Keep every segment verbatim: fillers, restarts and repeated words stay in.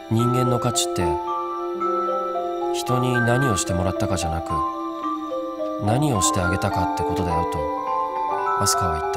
人間の価値って人に何をしてもらったかじゃなく何をしてあげたかってことだよとアスカは言った。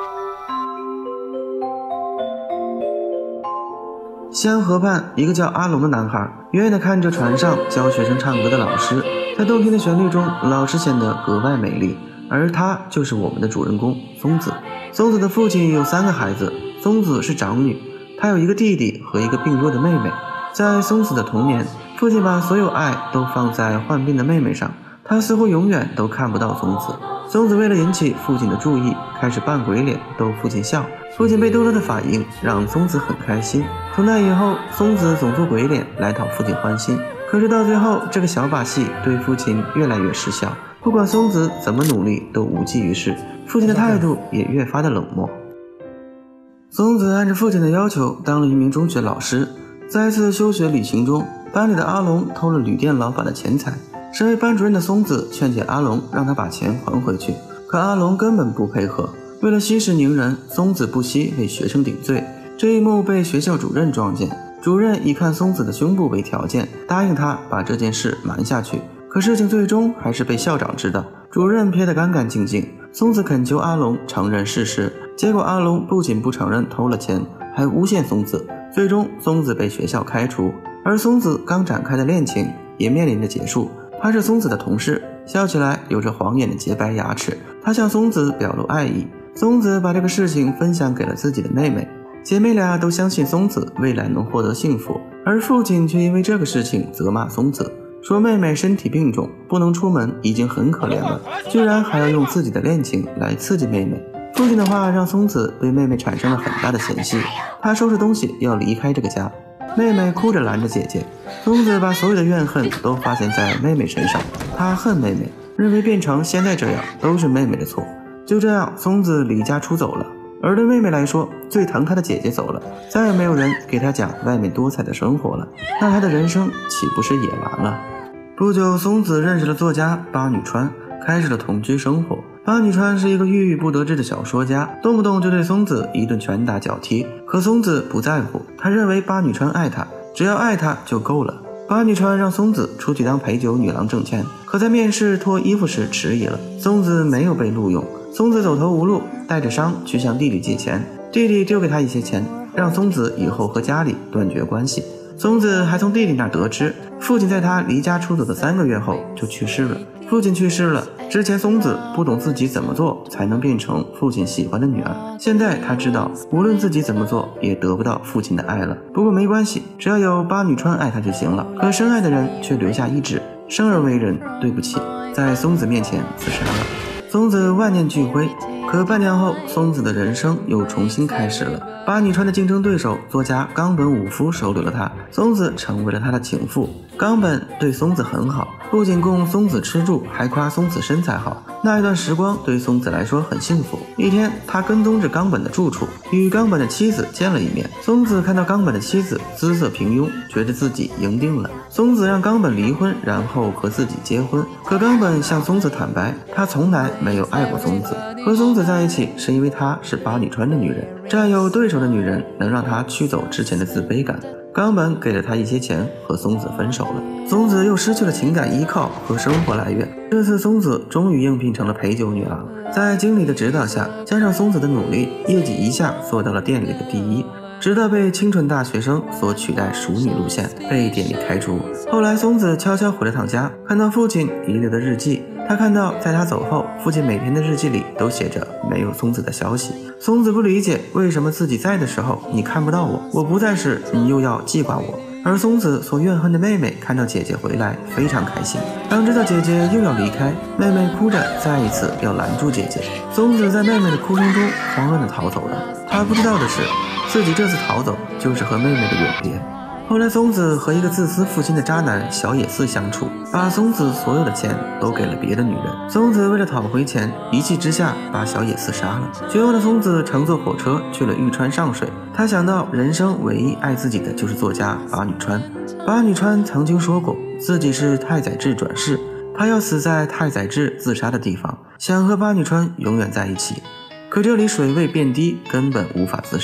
西安河畔，一个叫阿龙的男孩远远地看着船上教学生唱歌的老师，在动听的旋律中，老师显得格外美丽，而她就是我们的主人公松子。松子的父亲有三个孩子，松子是长女，她有一个弟弟和一个病弱的妹妹。在松子的童年，父亲把所有爱都放在患病的妹妹上，她似乎永远都看不到松子。松子为了引起父亲的注意，开始扮鬼脸逗父亲笑。父亲被逗乐的反应让松子很开心。从那以后，松子总做鬼脸来讨父亲欢心。可是到最后，这个小把戏对父亲越来越失效，不管松子怎么努力都无济于事，父亲的态度也越发的冷漠。松子按照父亲的要求当了一名中学老师。在一次休学旅行中，班里的阿龙偷了旅店老板的钱财。身为班主任的松子劝解阿龙让他把钱还回去，可阿龙根本不配合。为了息事宁人，松子不惜为学生顶罪。这一幕被学校主任撞见，主任以看松子的胸部为条件，答应他把这件事瞒下去。可事情最终还是被校长知道，主任撇得干干净净。松子恳求阿龙承认事实，结果阿龙不仅不承认偷了钱，还诬陷松子。最终松子被学校开除，而松子刚展开的恋情也面临着结束。他是松子的同事，笑起来有着晃眼的洁白牙齿。他向松子表露爱意，松子把这个事情分享给了自己的妹妹，姐妹俩都相信松子未来能获得幸福，而父亲却因为这个事情责骂松子，说妹妹身体病重，不能出门已经很可怜了，居然还要用自己的恋情来刺激妹妹。父亲的话让松子对妹妹产生了很大的嫌隙，她收拾东西要离开这个家。妹妹哭着拦着姐姐，松子把所有的怨恨都发泄在妹妹身上，她恨妹妹，认为变成现在这样都是妹妹的错。就这样，松子离家出走了。而对妹妹来说，最疼她的姐姐走了，再也没有人给她讲外面多彩的生活了，那她的人生岂不是也完了？不久，松子认识了作家八女川，开始了同居生活。八女川是一个郁郁不得志的小说家，动不动就对松子一顿拳打脚踢，可松子不在乎，他认为八女川爱他，只要爱他就够了。八女川让松子出去当陪酒女郎挣钱，可在面试脱衣服时迟疑了，松子没有被录用。松子走投无路，带着伤去向弟弟借钱，弟弟丢给他一些钱，让松子以后和家里断绝关系。松子还从弟弟那得知，父亲在他离家出走的三个月后就去世了。父亲去世了之前，松子不懂自己怎么做才能变成父亲喜欢的女儿，现在他知道无论自己怎么做也得不到父亲的爱了。不过没关系，只要有八女川爱他就行了。可深爱的人却留下一纸生而为人对不起，在松子面前自杀了。松子万念俱灰，可半年后，松子的人生又重新开始了。八女川的竞争对手作家冈本武夫收留了她，松子成为了他的情妇。冈本对松子很好，不仅供松子吃住，还夸松子身材好。那一段时光对松子来说很幸福。一天，他跟踪着冈本的住处，与冈本的妻子见了一面。松子看到冈本的妻子姿色平庸，觉得自己赢定了。松子让冈本离婚，然后和自己结婚。可冈本向松子坦白，他从来没有爱过松子，和松子在一起是因为她是八女川的女人，占有对手的女人能让他驱走之前的自卑感。冈本给了他一些钱，和松子分手了。松子又失去了情感依靠和生活来源。这次松子终于应聘成了陪酒女郎，在经理的指导下，加上松子的努力，业绩一下做到了店里的第一，直到被清纯大学生所取代熟女路线，被店里开除。后来松子悄悄回了趟家，看到父亲遗留的日记，他看到在他走后，父亲每天的日记里都写着没有松子的消息。松子不理解为什么自己在的时候你看不到我，我不在时你又要记挂我。而松子所怨恨的妹妹看到姐姐回来非常开心，当知道姐姐又要离开，妹妹哭着再一次要拦住姐姐。松子在妹妹的哭声中慌乱地逃走了，她不知道的是，自己这次逃走就是和妹妹的永别。后来松子和一个自私负心的渣男小野寺相处，把松子所有的钱都给了别的女人。松子为了讨回钱，一气之下把小野寺杀了。绝望的松子乘坐火车去了玉川上水，她想到人生唯一爱自己的就是作家八女川。八女川曾经说过自己是太宰治转世，她要死在太宰治自杀的地方，想和八女川永远在一起。可这里水位变低，根本无法自杀。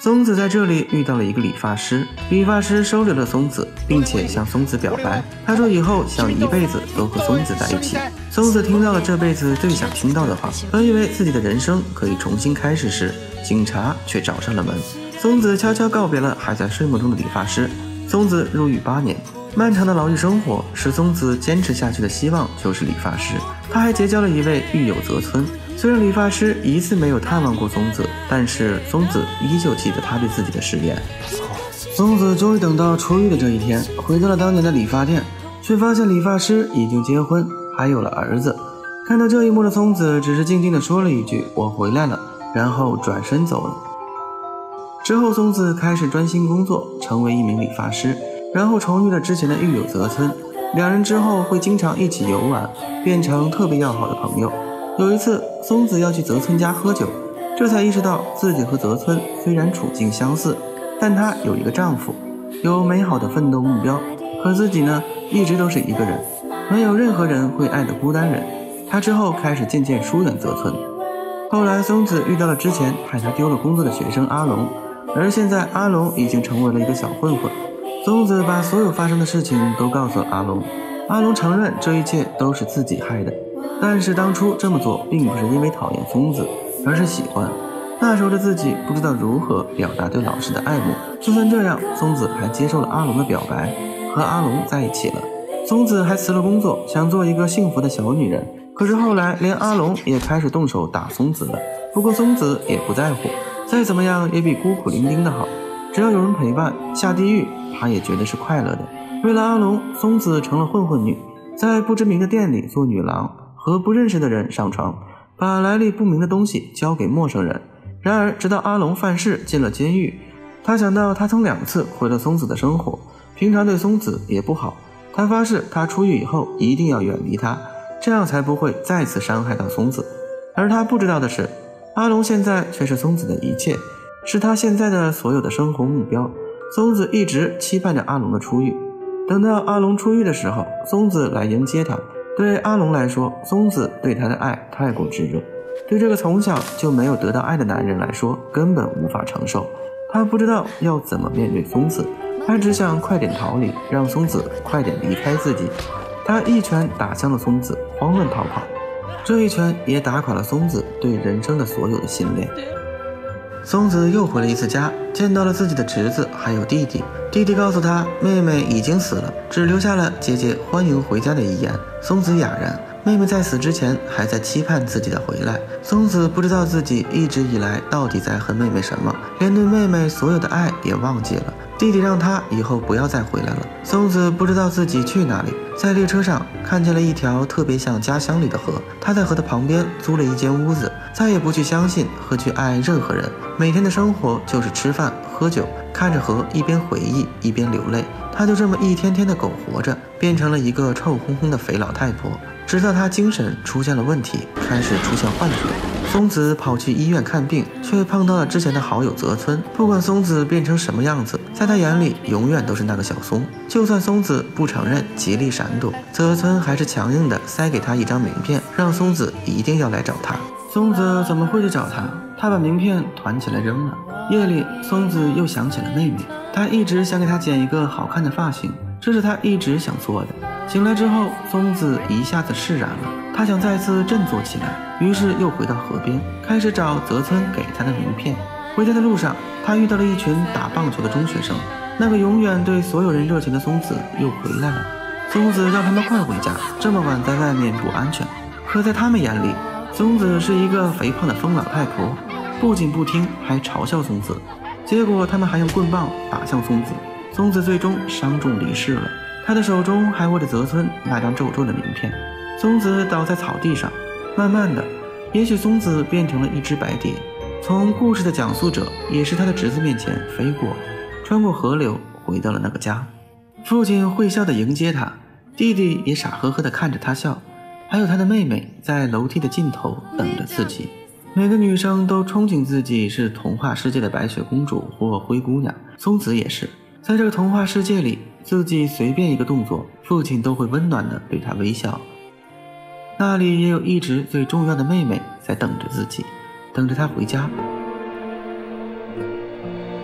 松子在这里遇到了一个理发师，理发师收留了松子，并且向松子表白，他说以后想一辈子都和松子在一起。松子听到了这辈子最想听到的话，本以为自己的人生可以重新开始时，警察却找上了门。松子悄悄告别了还在睡梦中的理发师。松子入狱八年，漫长的牢狱生活使松子坚持下去的希望就是理发师。他还结交了一位狱友泽村。虽然理发师一次没有探望过松子，但是松子依旧记得他对自己的誓言。松子终于等到出狱的这一天，回到了当年的理发店，却发现理发师已经结婚，还有了儿子。看到这一幕的松子只是静静地说了一句我回来了，然后转身走了。之后松子开始专心工作，成为一名理发师，然后重遇了之前的狱友泽村，两人之后会经常一起游玩，变成特别要好的朋友。有一次松子要去泽村家喝酒，这才意识到自己和泽村虽然处境相似，但她有一个丈夫，有美好的奋斗目标，可自己呢一直都是一个人，没有任何人会爱的孤单人。她之后开始渐渐疏远泽村。后来松子遇到了之前害她丢了工作的学生阿龙，而现在阿龙已经成为了一个小混混。松子把所有发生的事情都告诉了阿龙，阿龙承认这一切都是自己害的，但是当初这么做并不是因为讨厌松子，而是喜欢。那时候的自己不知道如何表达对老师的爱慕，就算这样，松子还接受了阿龙的表白，和阿龙在一起了。松子还辞了工作，想做一个幸福的小女人。可是后来连阿龙也开始动手打松子了，不过松子也不在乎，再怎么样也比孤苦伶仃的好，只要有人陪伴，下地狱她也觉得是快乐的。为了阿龙，松子成了混混女，在不知名的店里做女郎，和不认识的人上床，把来历不明的东西交给陌生人。然而直到阿龙犯事进了监狱，他想到他曾两次毁了松子的生活，平常对松子也不好，他发誓他出狱以后一定要远离他，这样才不会再次伤害到松子。而他不知道的是，阿龙现在却是松子的一切，是他现在的所有的生活目标。松子一直期盼着阿龙的出狱，等到阿龙出狱的时候，松子来迎接他。对阿龙来说，松子对他的爱太过炙热，对这个从小就没有得到爱的男人来说根本无法承受。他不知道要怎么面对松子，他只想快点逃离，让松子快点离开自己。他一拳打向了松子，慌乱逃跑，这一拳也打垮了松子对人生的所有的信念。松子又回了一次家，见到了自己的侄子还有弟弟。弟弟告诉他妹妹已经死了，只留下了姐姐欢迎回家的遗言。松子哑然，妹妹在死之前还在期盼自己的回来。松子不知道自己一直以来到底在恨妹妹什么，连对妹妹所有的爱也忘记了。弟弟让他以后不要再回来了。松子不知道自己去哪里，在列车上看见了一条特别像家乡里的河，他在河的旁边租了一间屋子，再也不去相信和去爱任何人，每天的生活就是吃饭喝酒，看着河一边回忆一边流泪。他就这么一天天的苟活着，变成了一个臭烘烘的肥老太婆，直到他精神出现了问题，开始出现幻觉。松子跑去医院看病，却碰到了之前的好友泽村。不管松子变成什么样子，在他眼里永远都是那个小松。就算松子不承认，极力闪躲，泽村还是强硬的塞给他一张名片，让松子一定要来找他。松子怎么会去找他？他把名片团起来扔了。夜里，松子又想起了妹妹，他一直想给她剪一个好看的发型，这是他一直想做的。醒来之后，松子一下子释然了，他想再次振作起来，于是又回到河边，开始找泽村给他的名片。回家的路上，他遇到了一群打棒球的中学生，那个永远对所有人热情的松子又回来了。松子让他们快回家，这么晚在外面不安全。可在他们眼里，松子是一个肥胖的疯老太婆，不仅不听，还嘲笑松子。结果他们还用棍棒打向松子，松子最终伤重离世了。他的手中还握着泽村那张皱皱的名片。松子倒在草地上，慢慢的，也许松子变成了一只白蝶，从故事的讲述者也是他的侄子面前飞过，穿过河流，回到了那个家。父亲会笑的迎接他，弟弟也傻呵呵的看着他笑，还有他的妹妹在楼梯的尽头等着自己。每个女生都憧憬自己是童话世界的白雪公主或灰姑娘，松子也是。在这个童话世界里，自己随便一个动作，父亲都会温暖地对她微笑。那里也有一直最重要的妹妹在等着自己，等着她回家。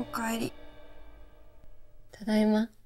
おかえり。 ただいま。